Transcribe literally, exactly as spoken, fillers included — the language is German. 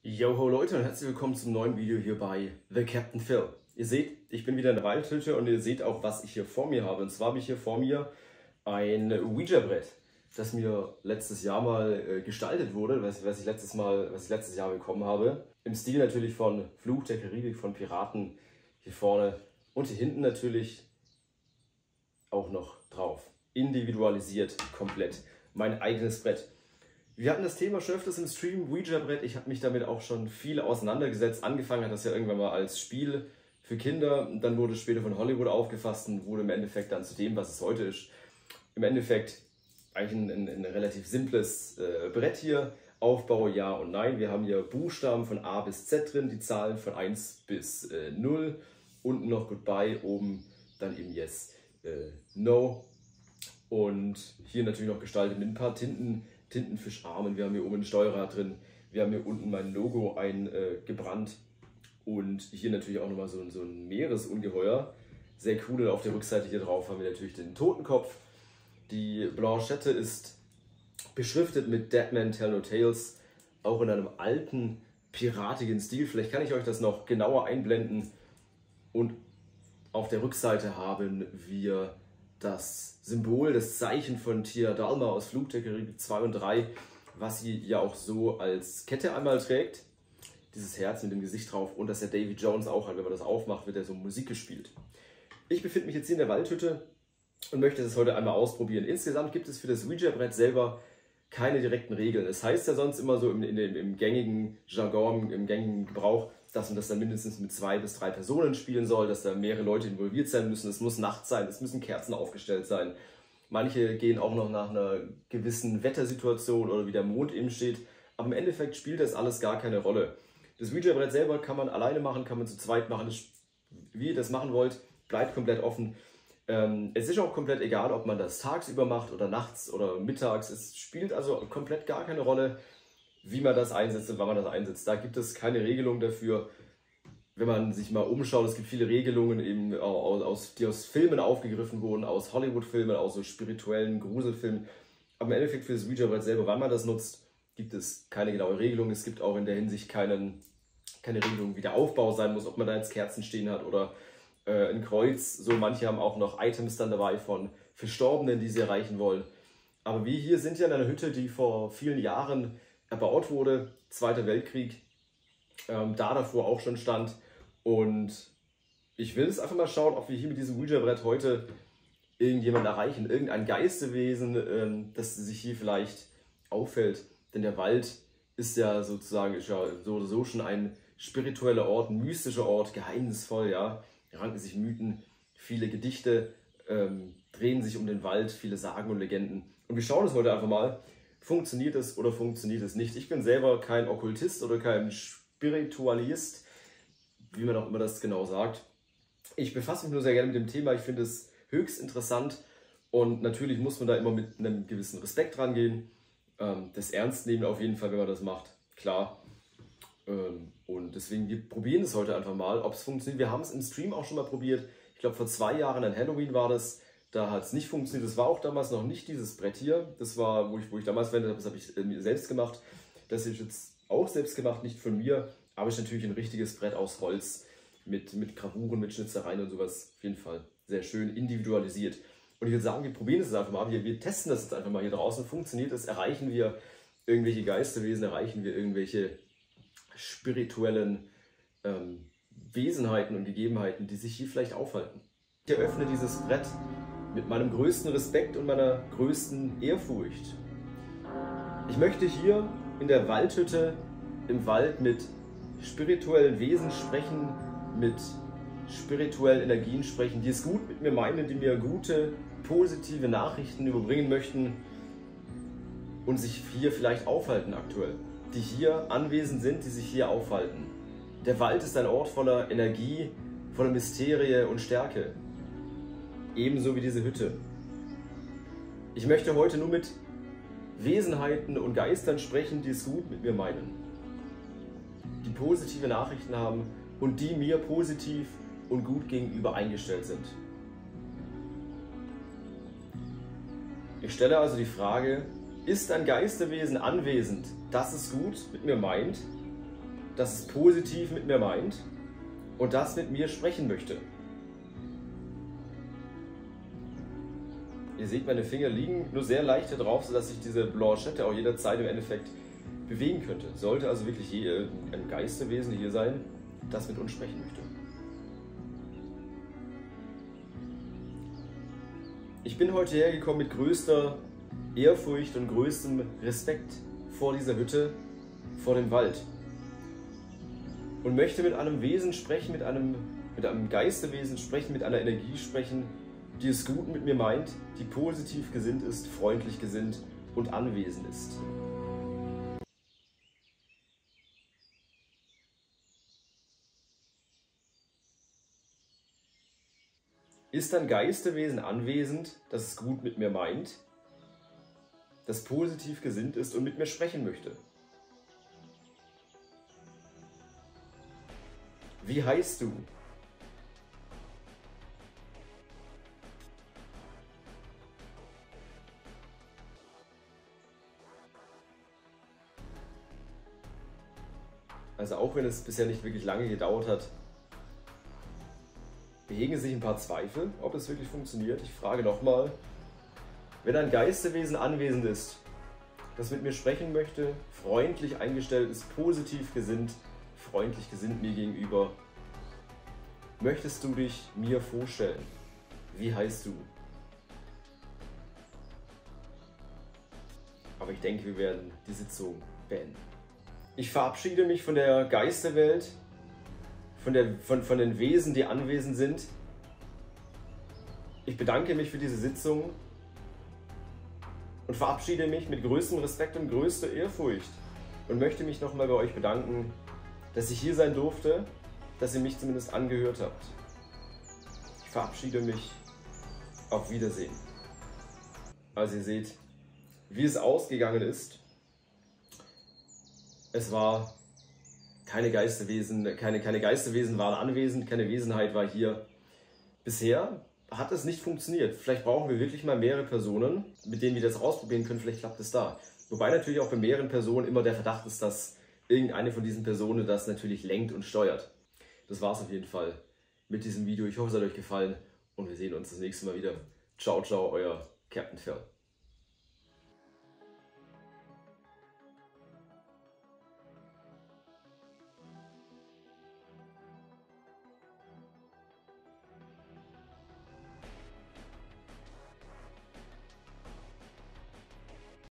Yo Leute und herzlich willkommen zum neuen Video hier bei The Captain Phil. Ihr seht, ich bin wieder in der Waldhütte und ihr seht auch, was ich hier vor mir habe. Und zwar habe ich hier vor mir ein Ouija-Brett, das mir letztes Jahr mal äh, gestaltet wurde, was, was, ich letztes mal, was ich letztes Jahr bekommen habe. Im Stil natürlich von Fluch der Karibik, von Piraten hier vorne und hier hinten natürlich auch noch drauf. Individualisiert komplett. Mein eigenes Brett. Wir hatten das Thema schon öfters im Stream, Ouija-Brett. Ich habe mich damit auch schon viel auseinandergesetzt. Angefangen hat das ja irgendwann mal als Spiel für Kinder. Dann wurde es später von Hollywood aufgefasst und wurde im Endeffekt dann zu dem, was es heute ist. Im Endeffekt eigentlich ein, ein, ein relativ simples äh, Brett hier. Aufbau ja und nein. Wir haben hier Buchstaben von A bis Z drin, die Zahlen von eins bis äh, null. Unten noch Goodbye, oben dann eben Yes, äh, No. Und hier natürlich noch gestaltet mit ein paar Tinten. Tintenfischarmen, wir haben hier oben ein Steuerrad drin, wir haben hier unten mein Logo eingebrannt äh, und hier natürlich auch nochmal so, so ein Meeresungeheuer, sehr cool. Und auf der Rückseite hier drauf haben wir natürlich den Totenkopf. Die Blanchette ist beschriftet mit Dead Man Tell No Tales, auch in einem alten, piratigen Stil. Vielleicht kann ich euch das noch genauer einblenden. Und auf der Rückseite haben wir das Symbol, das Zeichen von Tia Dalma aus Fluch der Karibik zwei und drei, was sie ja auch so als Kette einmal trägt. Dieses Herz mit dem Gesicht drauf und das der Davy Jones auch hat. Wenn man das aufmacht, wird er so Musik gespielt. Ich befinde mich jetzt hier in der Waldhütte und möchte das heute einmal ausprobieren. Insgesamt gibt es für das Ouija-Brett selber keine direkten Regeln. Es heißt ja sonst immer so im, in dem, im gängigen Jargon, im gängigen Gebrauch, dass man das dann mindestens mit zwei bis drei Personen spielen soll, dass da mehrere Leute involviert sein müssen. Es muss nachts sein, es müssen Kerzen aufgestellt sein. Manche gehen auch noch nach einer gewissen Wettersituation oder wie der Mond eben steht. Aber im Endeffekt spielt das alles gar keine Rolle. Das Ouija-Brett selber kann man alleine machen, kann man zu zweit machen. Wie ihr das machen wollt, bleibt komplett offen. Ähm, es ist auch komplett egal, ob man das tagsüber macht oder nachts oder mittags. Es spielt also komplett gar keine Rolle, wie man das einsetzt und wann man das einsetzt. Da gibt es keine Regelung dafür. Wenn man sich mal umschaut, es gibt viele Regelungen, eben aus, die aus Filmen aufgegriffen wurden, aus Hollywood-Filmen, aus so spirituellen Gruselfilmen. Aber im Endeffekt für das Ouija-Brett selber, wann man das nutzt, gibt es keine genaue Regelung. Es gibt auch in der Hinsicht keinen, keine Regelung, wie der Aufbau sein muss, ob man da jetzt Kerzen stehen hat oder äh, ein Kreuz. So, manche haben auch noch Items dann dabei von Verstorbenen, die sie erreichen wollen. Aber wir hier sind ja in einer Hütte, die vor vielen Jahren erbaut wurde, Zweiter Weltkrieg, ähm, da davor auch schon stand. Und ich will jetzt einfach mal schauen, ob wir hier mit diesem Ouija-Brett heute irgendjemanden erreichen, irgendein Geistewesen, ähm, das sich hier vielleicht auffällt. Denn der Wald ist ja sozusagen ist ja so oder so schon ein spiritueller Ort, ein mystischer Ort, geheimnisvoll, ja. Ranken sich Mythen, viele Gedichte ähm, drehen sich um den Wald, viele Sagen und Legenden. Und wir schauen es heute einfach mal. Funktioniert es oder funktioniert es nicht? Ich bin selber kein Okkultist oder kein Spiritualist, wie man auch immer das genau sagt. Ich befasse mich nur sehr gerne mit dem Thema. Ich finde es höchst interessant und natürlich muss man da immer mit einem gewissen Respekt rangehen. Ähm, das ernst nehmen auf jeden Fall, wenn man das macht, klar. Ähm, und deswegen, wir probieren es heute einfach mal, ob es funktioniert. Wir haben es im Stream auch schon mal probiert. Ich glaube, vor zwei Jahren an Halloween war das. Da hat es nicht funktioniert. Das war auch damals noch nicht dieses Brett hier. Das war, wo ich, wo ich damals verwendet habe, das habe ich äh, selbst gemacht. Das ist jetzt auch selbst gemacht, nicht von mir. Aber ist natürlich ein richtiges Brett aus Holz mit, mit Gravuren, mit Schnitzereien und sowas. Auf jeden Fall sehr schön individualisiert. Und ich würde sagen, wir probieren es einfach mal. Wir, wir testen das jetzt einfach mal hier draußen. Funktioniert es? Erreichen wir irgendwelche Geisterwesen? Erreichen wir irgendwelche spirituellen ähm, Wesenheiten und Gegebenheiten, die sich hier vielleicht aufhalten? Ich eröffne dieses Brett mit meinem größten Respekt und meiner größten Ehrfurcht. Ich möchte hier in der Waldhütte im Wald mit spirituellen Wesen sprechen, mit spirituellen Energien sprechen, die es gut mit mir meinen, die mir gute, positive Nachrichten überbringen möchten und sich hier vielleicht aufhalten aktuell. Die hier anwesend sind, die sich hier aufhalten. Der Wald ist ein Ort voller Energie, voller Mysterie und Stärke. Ebenso wie diese Hütte. Ich möchte heute nur mit Wesenheiten und Geistern sprechen, die es gut mit mir meinen. Die positive Nachrichten haben und die mir positiv und gut gegenüber eingestellt sind. Ich stelle also die Frage, ist ein Geisterwesen anwesend, das es gut mit mir meint? das es positiv mit mir meint und das mit mir sprechen möchte. Ihr seht, meine Finger liegen nur sehr leicht hier drauf, sodass ich diese Blanchette auch jederzeit im Endeffekt bewegen könnte. Sollte also wirklich je, ein Geisterwesen hier sein, das mit uns sprechen möchte. Ich bin heute hergekommen mit größter Ehrfurcht und größtem Respekt vor dieser Hütte, vor dem Wald. Und möchte mit einem Wesen sprechen, mit einem, mit einem Geisterwesen sprechen, mit einer Energie sprechen, die es gut mit mir meint, die positiv gesinnt ist, freundlich gesinnt und anwesend ist. Ist ein Geisterwesen anwesend, das es gut mit mir meint, das positiv gesinnt ist und mit mir sprechen möchte? Wie heißt du? Also auch wenn es bisher nicht wirklich lange gedauert hat, behegen sich ein paar Zweifel, ob es wirklich funktioniert. Ich frage nochmal, wenn ein Geisterwesen anwesend ist, das mit mir sprechen möchte, freundlich eingestellt ist, positiv gesinnt, freundlich gesinnt mir gegenüber, möchtest du dich mir vorstellen? Wie heißt du? Aber ich denke, wir werden die Sitzung beenden. Ich verabschiede mich von der Geisterwelt, von, der, von, von den Wesen, die anwesend sind. Ich bedanke mich für diese Sitzung und verabschiede mich mit größtem Respekt und größter Ehrfurcht und möchte mich nochmal bei euch bedanken, dass ich hier sein durfte, dass ihr mich zumindest angehört habt. Ich verabschiede mich. Auf Wiedersehen. Also ihr seht, wie es ausgegangen ist. Es war keine Geisterwesen, keine, keine Geisterwesen waren anwesend, keine Wesenheit war hier. Bisher hat es nicht funktioniert. Vielleicht brauchen wir wirklich mal mehrere Personen, mit denen wir das ausprobieren können. Vielleicht klappt es da. Wobei natürlich auch bei mehreren Personen immer der Verdacht ist, dass irgendeine von diesen Personen das natürlich lenkt und steuert. Das war es auf jeden Fall mit diesem Video. Ich hoffe, es hat euch gefallen und wir sehen uns das nächste Mal wieder. Ciao, ciao, euer Captain Phil.